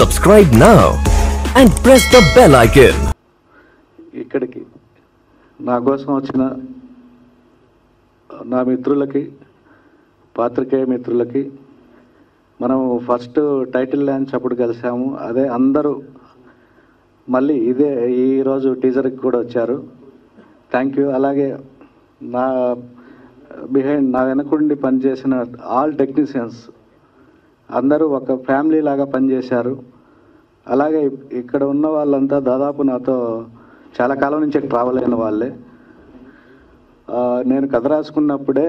Subscribe now and press the bell icon. ఇక్కడికి నా కోసం వచ్చిన నా మిత్రులకి పాత్రికేయ మిత్రులకి మనం ఫస్ట్ టైటిల్ లాంచ్ అప్పుడు కలిసాము. అదే అందరూ మళ్ళీ ఇదే ఈరోజు టీజర్కి కూడా వచ్చారు. Thank you. అలాగే నా బిహైండ్ నా వెనకుండి పనిచేసిన ఆల్ టెక్నీషియన్స్ అందరూ ఒక ఫ్యామిలీ లాగా పనిచేశారు. అలాగే ఇక్కడ ఉన్న వాళ్ళంతా దాదాపు నాతో చాలా కాలం నుంచి ట్రావెల్ అయిన వాళ్ళే. నేను కథ రాసుకున్నప్పుడే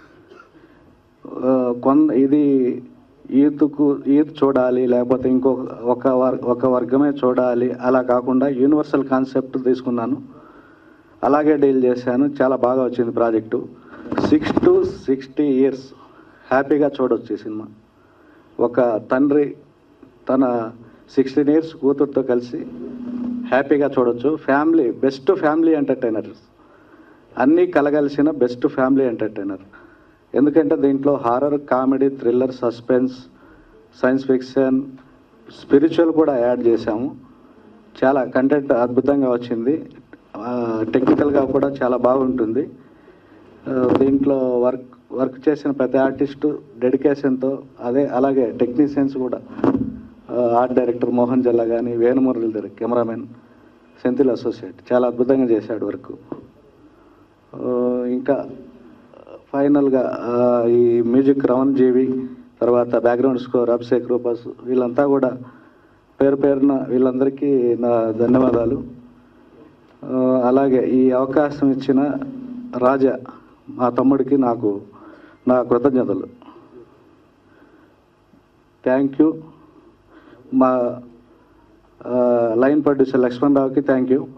ఇది యూత్ చూడాలి, లేకపోతే ఒక వర్గమే చూడాలి, అలా కాకుండా యూనివర్సల్ కాన్సెప్ట్ తీసుకున్నాను. అలాగే డీల్ చేశాను. చాలా బాగా వచ్చింది ప్రాజెక్టు. 6 to 60 years హ్యాపీగా చూడొచ్చు ఈ సినిమా. ఒక తండ్రి తన 16 years కూతురుతో కలిసి హ్యాపీగా చూడొచ్చు. ఫ్యామిలీ బెస్ట్ ఫ్యామిలీ ఎంటర్టైనర్, అన్నీ కలగలిసిన బెస్ట్ ఫ్యామిలీ ఎంటర్టైనర్. ఎందుకంటే దీంట్లో horror, comedy, thriller, suspense, science fiction, spiritual కూడా యాడ్ చేశాము. చాలా కంటెంట్ అద్భుతంగా వచ్చింది. టెక్నికల్గా కూడా చాలా బాగుంటుంది. దీంట్లో వర్క్ చేసిన ప్రతి ఆర్టిస్టు డెడికేషన్తో, అలాగే టెక్నీషియన్స్ కూడా, ఆర్ట్ డైరెక్టర్ మోహన్ జల్లా కానీ, వేణు మురళీధర్ కెమెరామెన్, సెంథిల్ అసోసియేట్ చాలా అద్భుతంగా చేశాడు వర్క్. ఇంకా ఫైనల్గా ఈ మ్యూజిక్ రమణజీవి, తర్వాత బ్యాక్గ్రౌండ్ స్కోర్ అభిషేక్, రూపస్, వీళ్ళంతా కూడా పేరు పేరున వీళ్ళందరికీ నా ధన్యవాదాలు. అలాగే ఈ అవకాశం ఇచ్చిన రాజా మా తమ్ముడికి నాకు నా కృతజ్ఞతలు. Thank you. మా లైన్ ప్రొడ్యూసర్ లక్ష్మణరావుకి thank you.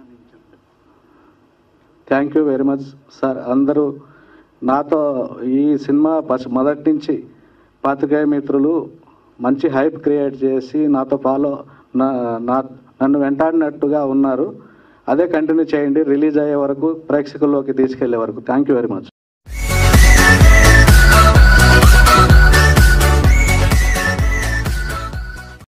Thank you very much sir. అందరూ నాతో ఈ సినిమా మొదటి నుంచి పాత్రికేయ మిత్రులు మంచి హైప్ క్రియేట్ చేసి నాతో నన్ను వెంటాడినట్టుగా ఉన్నారు. అదే కంటిన్యూ చేయండి, రిలీజ్ అయ్యే వరకు, ప్రేక్షకుల్లోకి తీసుకెళ్లే వరకు. Thank you very much.